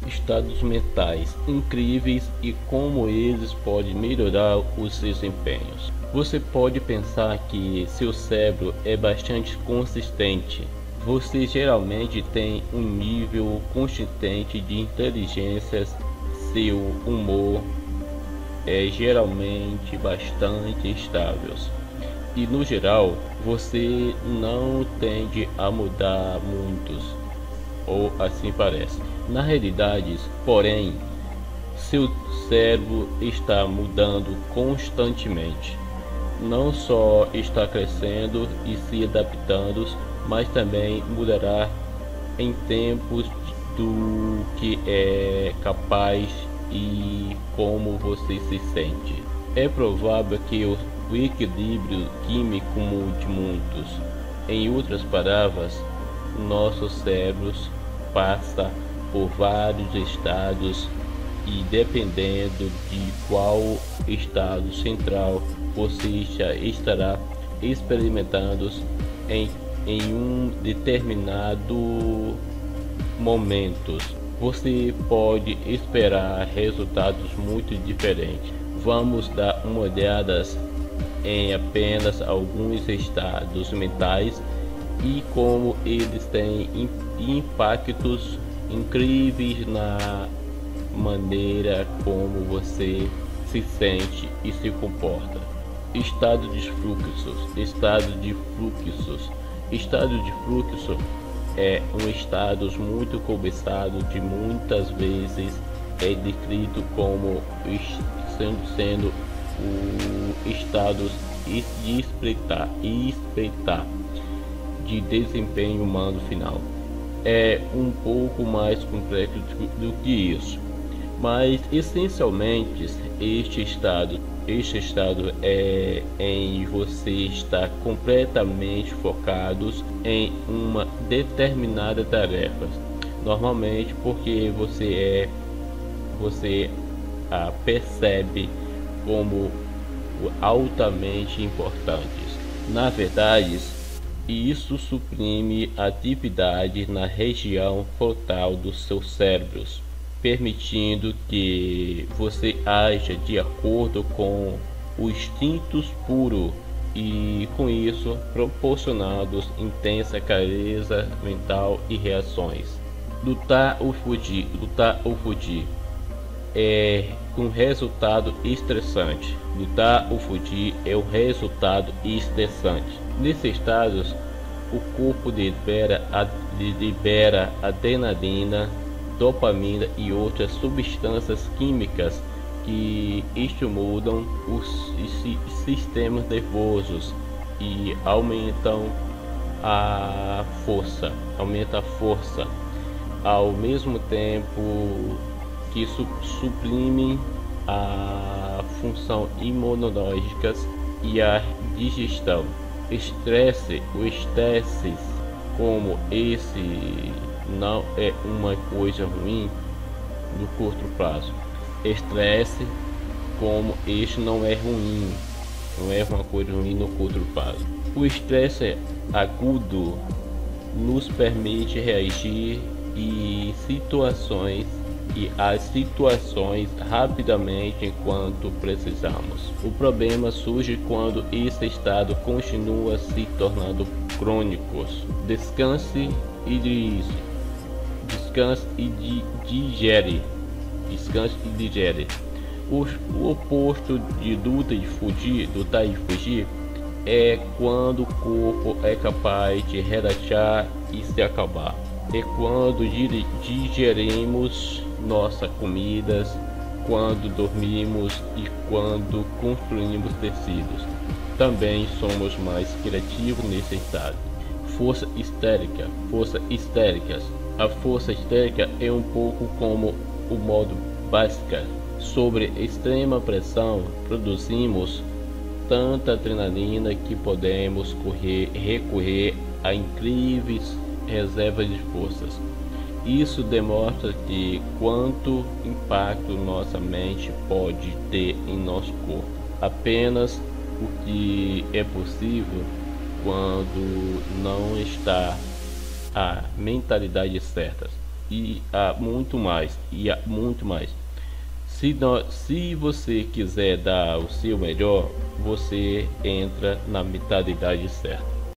estados mentais incríveis e como eles podem melhorar os desempenhos. Você pode pensar que seu cérebro é bastante consistente. Você geralmente tem um nível consistente de inteligência, seu humor é geralmente bastante estável e no geral você não tende a mudar muitos, ou assim parece. Na realidade, porém, seu cérebro está mudando constantemente. Não só está crescendo e se adaptando, mas também mudará em tempos do que é capaz e como você se sente. É provável que o equilíbrio químico mude muitos. Em outras palavras, nossos cérebros passa por vários estados e dependendo de qual estado central você já estará experimentando em um determinado momento, você pode esperar resultados muito diferentes. Vamos dar uma olhada em apenas alguns estados mentais e como eles têm impactos incríveis na maneira como você se sente e se comporta. Estado de fluxos. Estado de fluxo é um estado muito cobiçado de muitas vezes é descrito como sendo o estado de espreitar de desempenho humano final. É um pouco mais complexo do que isso, mas essencialmente este estado é em você estar completamente focados em uma determinada tarefa, normalmente porque você a percebe como altamente importantes. Na verdade, isso suprime atividade na região frontal dos seus cérebros, permitindo que você haja de acordo com os instintos puros e com isso proporcionando intensa clareza mental e reações. Lutar ou fugir é um resultado estressante. Lutar ou fugir é um resultado estressante. Nesses estados, o corpo libera adrenalina, dopamina e outras substâncias químicas que estimulam os sistemas nervosos e aumentam a força, ao mesmo tempo que suprimem a função imunológica e a digestão. O estresse como esse não é uma coisa ruim no curto prazo. Estresse como este não é uma coisa ruim no curto prazo. O estresse agudo nos permite reagir às situações rapidamente enquanto precisamos. O problema surge quando esse estado continua se tornando crônico. Descanse e digere. O oposto de lutar e fugir é quando o corpo é capaz de relaxar e se acalmar. É quando digerimos nossas comidas, quando dormimos e quando construímos tecidos. Também somos mais criativos nesse estado. Força histérica. A força histérica é um pouco como o modo básico. Sobre extrema pressão, produzimos tanta adrenalina que podemos recorrer a incríveis reservas de forças. Isso demonstra que quanto impacto nossa mente pode ter em nosso corpo. Apenas o que é possível quando não está a mentalidade certa. e há muito mais, e há muito mais. Se você quiser dar o seu melhor, você entra na mentalidade certa.